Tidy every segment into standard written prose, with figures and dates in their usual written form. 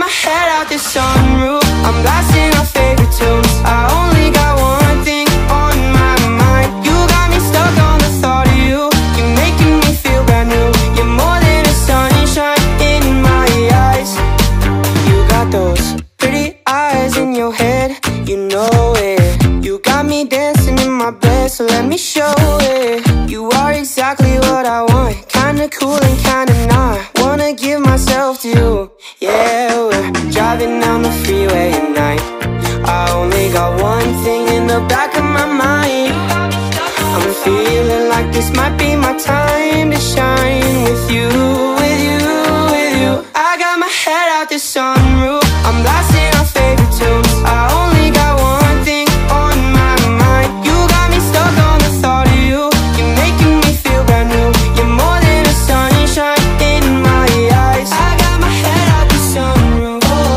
my head out the sunroof, I'm blasting our favorite tunes. I only got one thing on my mind. You got me stuck on the thought of you. You're making me feel brand new. You're more than a sunshine in my eyes. You got those pretty eyes in your head, you know it. You got me dancing in my bed, so let me show it. You are exactly what I want, kinda cool and kinda not. Wanna give myself to you. Yeah, we're driving down the freeway at night. I only got one thing in the back of my mind. I'm feeling like this might be my time to shine with you, with you, with you. I got my head out the sunroof, I'm blasting our favorite tunes. I only got one thing on my mind. You got me stuck on the thought of you. You're making me feel brand new. You're more than a sunshine in my eyes. I got my head out the sunroof.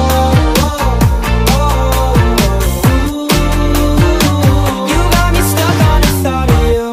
You got me stuck on the thought of you.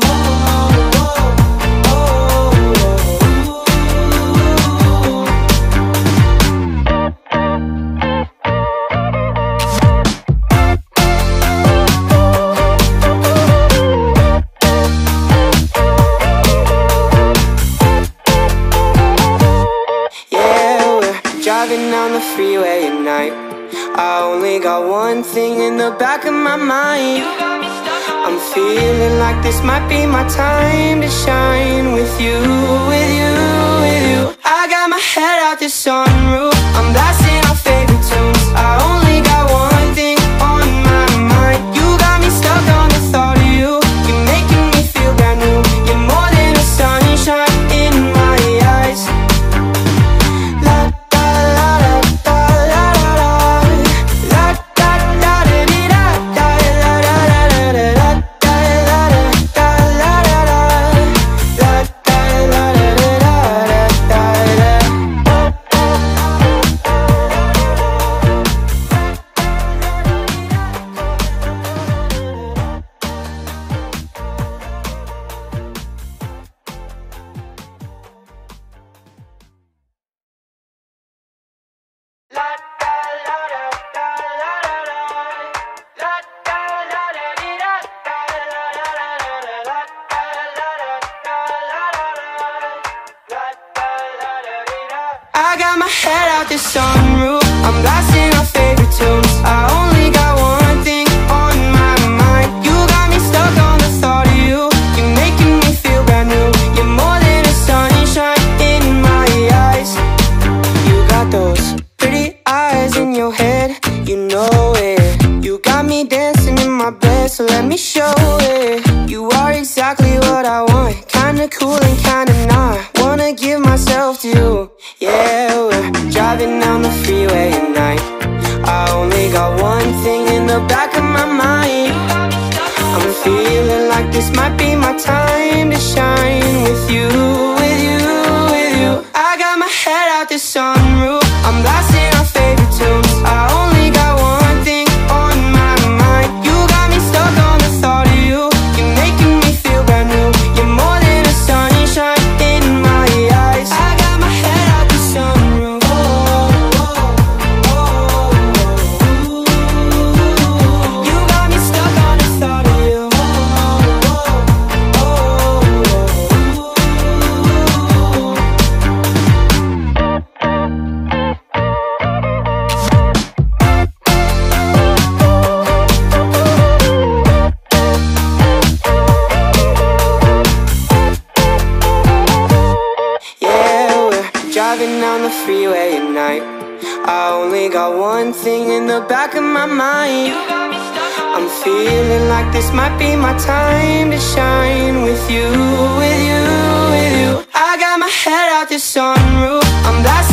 Driving down the freeway at night. I only got one thing in the back of my mind. I'm feeling like this might be my time to shine with you, with you, with you. I got my head out the sunroof, I'm blasting our favorite tunes. I only got one thing on my mind. You got me stuck on the thought of you. You're making me feel brand new. You're more than a sunshine in my eyes. I got my head out the sunroof, I'm blasting our favorite tunes. I only got one thing on my mind. You got me stuck on the thought of you. You're making me feel brand new. You're more than a sunshine in my eyes. You got those pretty eyes in your head, you know it. You got me dancing in my bed, so let me show it. You are exactly what I want, kinda cool and kinda not. Wanna give myself to you. Yeah, we're driving down the freeway at night. I only got one thing in the back of my mind. I'm feeling like this might be my time to shine with you, with you, with you. I got my head out the sunroof, I'm blasting our favorite tunes. I only got one thing on my mind. You got me stuck on the thought of you. You're making me feel brand new. You're more than a sunshine in my eyes. I got my head out the sunroof. You got me stuck on the thought of you. Driving down the freeway at night. I only got one thing in the back of my mind. I'm feeling like this might be my time to shine with you, with you, with you. I got my head out the sunroof, I'm blasting